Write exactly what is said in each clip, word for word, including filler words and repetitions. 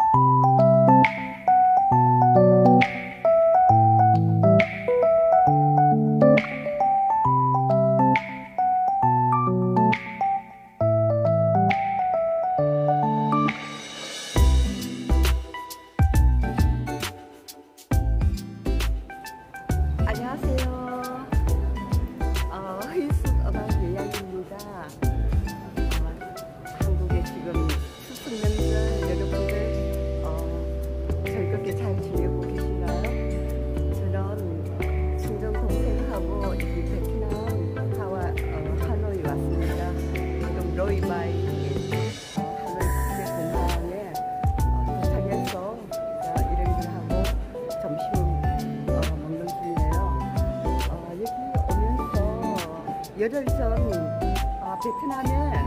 열흘 전 어, 베트남에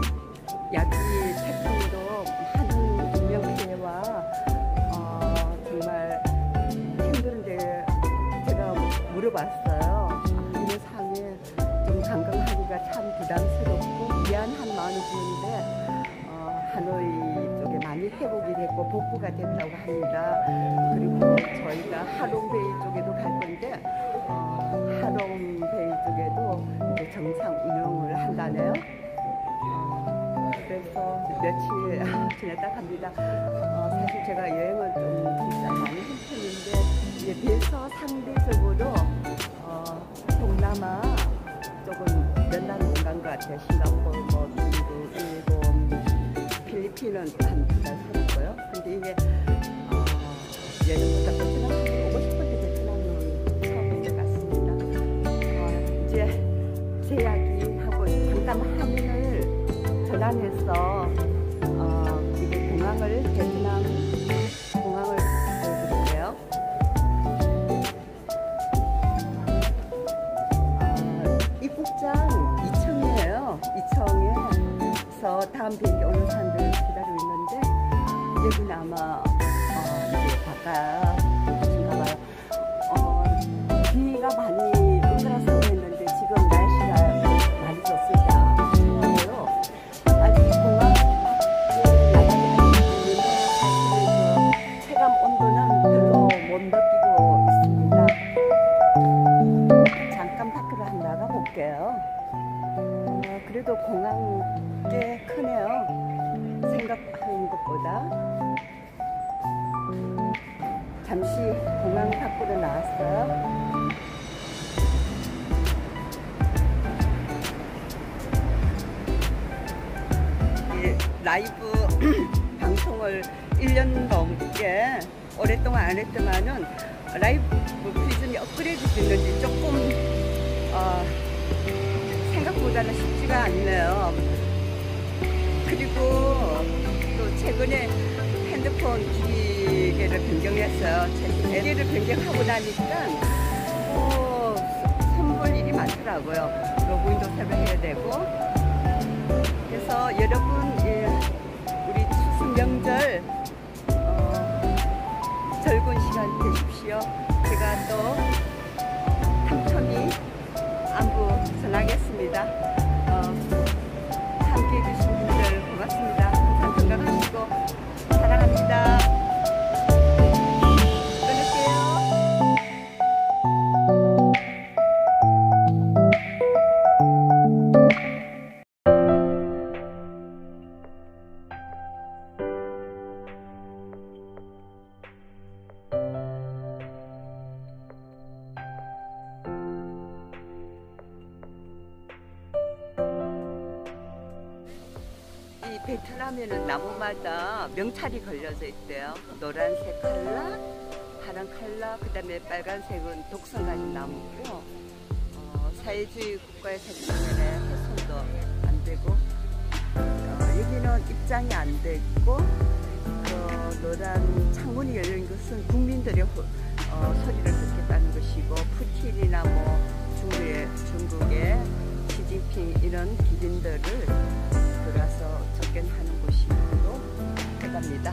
야기 태풍으로 많은 인명피해와 어, 정말 힘든데 제가 물어봤어요. 이런 상황에 좀 관광하기가 참 부담스럽고 미안한 마음이 드는데 어, 하노이 쪽에 많이 회복이 됐고 복구가 됐다고 합니다. 그리고 저희가 하롱베이 쪽에도 갈 건데 어, 하롱베이 쪽에도 이제 정상 운영을 한다네요. 어, 그래서 며칠 지냈다 갑니다. 어, 사실 제가 여행을 좀 진짜 많이 한 편인데 이제 비해서 상대적으로 어, 동남아 쪽은 몇날 못 간 것 같아요. 싱가포르, 뭐 중국, 일본, 필리핀은 한 두 달 살았고요. 근데 이게 어, 예전보다 베트남 오고 싶은데 베트남은 처음인 것 같습니다. 어, 이제 제 이야기하고 잠깐 화면을 전환해서 어, 이게 공항을 베트남 공항을 보여드릴게요. 어, 입국장 이 층이에요. 이 층에서 다음 비행기 오는 사람들 기다리고 있는데 여기는 아마 어, 이제 바깥인가 봐요. 어, 비가 많이 오더라서 했는데 지금 날씨가 많이 좋습니다. 좋아요. 아직 공항 밖에 나가기 때문에 사실 그 체감 온도는 별로 못 느끼고 있습니다. 잠깐 밖으로 한번 나가 볼게요. 어, 그래도 공항 꽤 크네요. 생각하는 것보다. 잠시 공항 밖으로 나왔어요. 라이브 방송을 일 년 넘게 오랫동안 안 했지만은 라이브 프리즘이 업그레이드 됐는지 조금 어, 생각보다는 쉽지가 않네요. 그리고 또 최근에 핸드폰 기계를 변경했어요. 기계를 변경하고 나니까 어, 손볼 일이 많더라고요. 로그인도 새로 해야 되고. 그래서 여러분 예, 우리 추석 명절 어, 즐거운 시간 되십시오. 제가 또 탐천히 안부 전하겠습니다. 어, 함께 해주신 분들 고맙습니다. 항상 건강하시고 사랑합니다. 이 베트남에는 나무마다 명찰이 걸려져 있대요. 노란색 칼라, 파란 칼라, 그 다음에 빨간색은 독성 가진 나무고요. 어, 사회주의 국가의 생명에 훼손도 안 되고 어, 여기는 입장이 안 되고 그 노란 창문이 열린 것은 국민들의 호, 어, 소리를 듣겠다는 것이고 푸틴이나 뭐 중국의, 중국의 시진핑 이런 기린들을 들어와서 접견하는 곳이기도 해갑니다.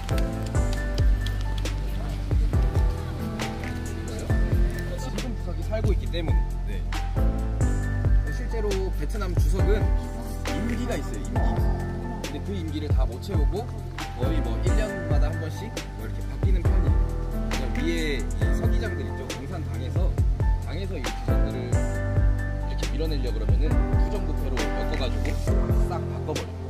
지금 저기 살 살고 있기 때문에. 네. 실제로 베트남 주석은 임기가 있어요. 임기. 근데 그 임기를 다 못 채우고 거의 뭐 일 년마다 한 번씩 뭐 이렇게 바뀌는 편이에요. 그냥 위에 이 서기장들 있죠. 공산당에서 당에서 이 주석들을 이렇게 밀어내려고 그러면은 부정부패로 엮어가지고 싹 바꿔버려요.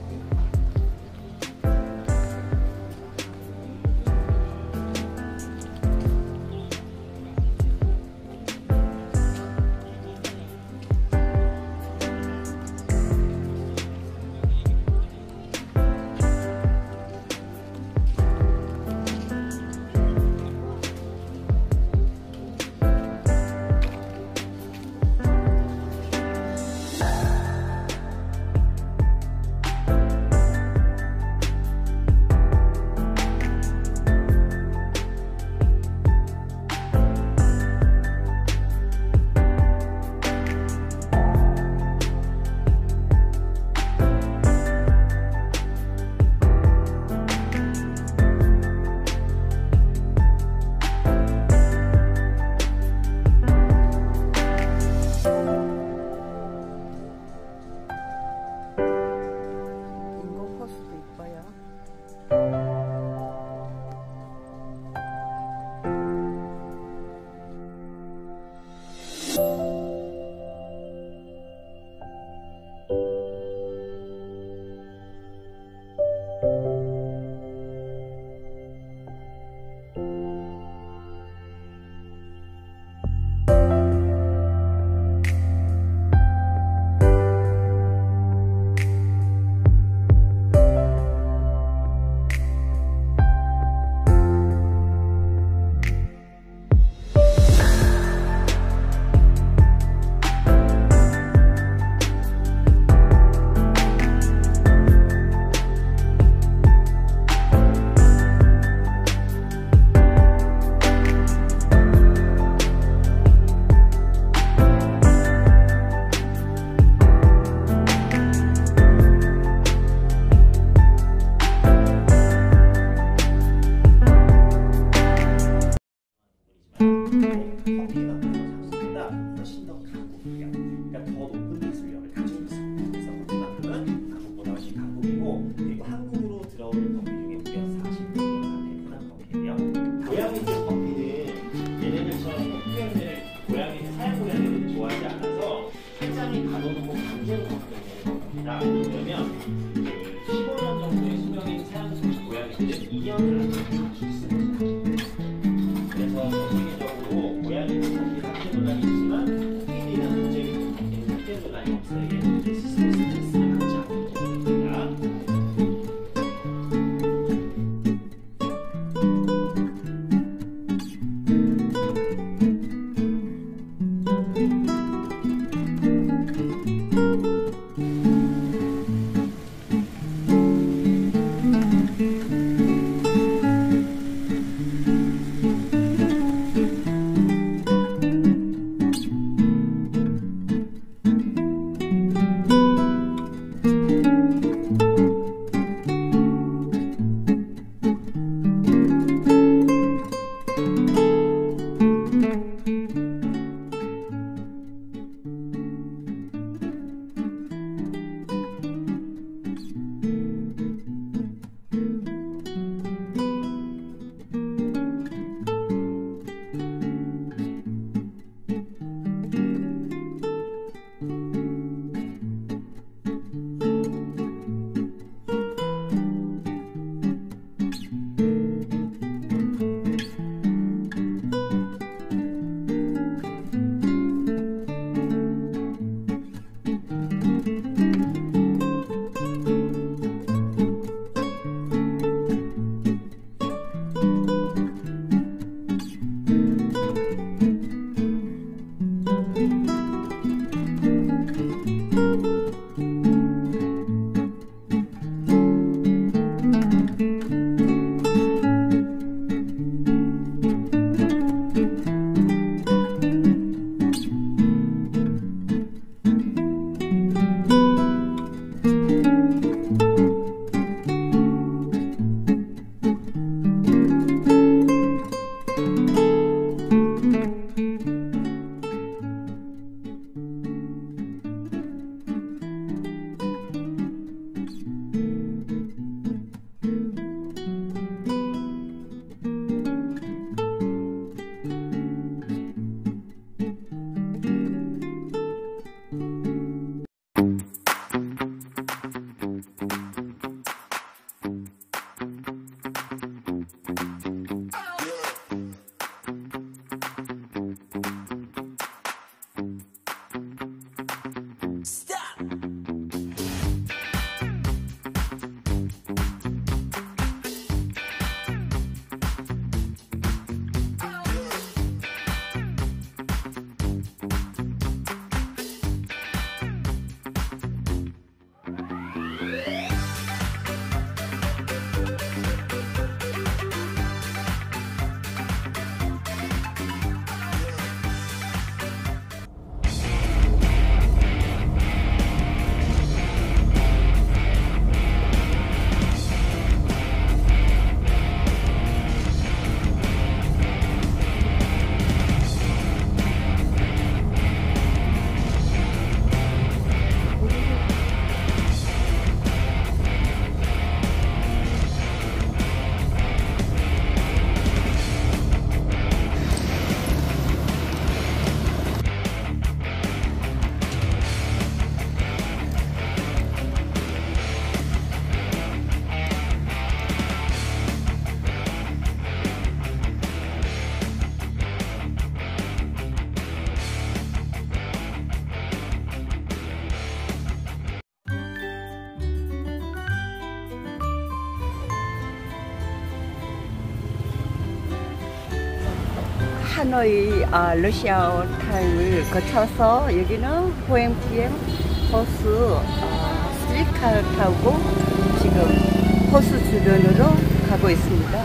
하노이 아, 러시아 타임을 거쳐서 여기는 호행피엠 호수 아, 스트리트카를 타고 지금 호수 주변으로 가고 있습니다.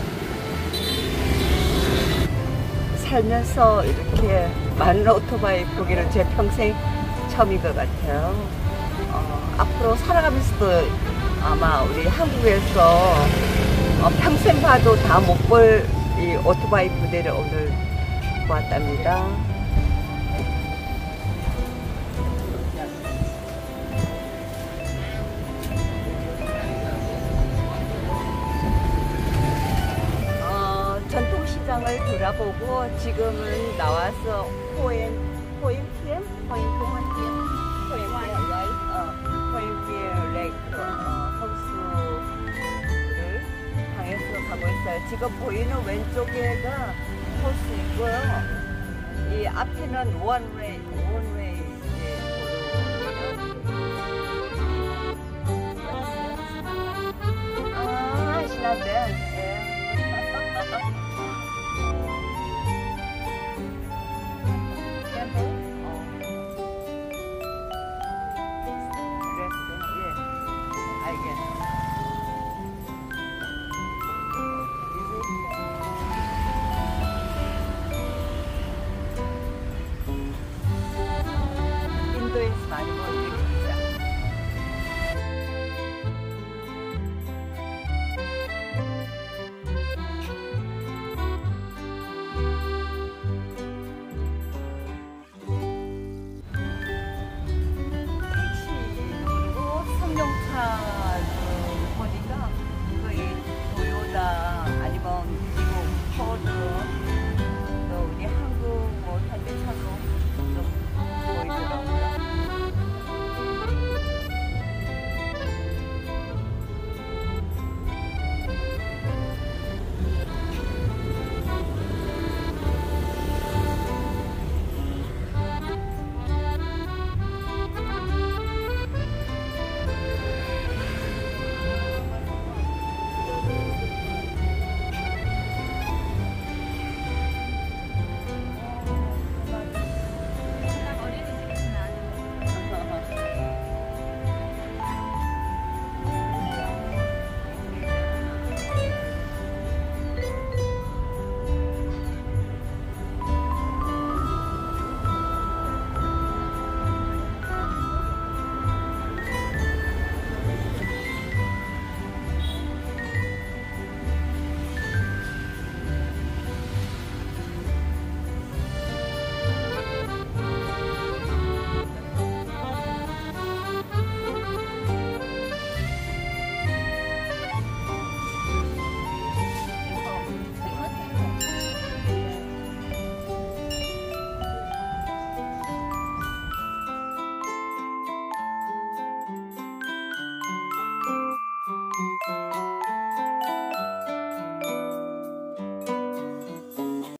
살면서 이렇게 많은 오토바이 보기는 제 평생 처음인 것 같아요. 어, 앞으로 살아가면서도 아마 우리 한국에서 어, 평생 봐도 다 못 볼 이 오토바이 부대를 오늘 보았답니다. 어, 전통시장을 돌아보고 지금은 나와서 호엔 호엔피엠 호엔피엠 호엔피엠 호엔피엠 레이크 호수를 향해서 가고 있어요. 지금 보이는 왼쪽에가 호수이고요. 이 앞에는 원웨이 원웨이 도로입니다. 아, 신나네.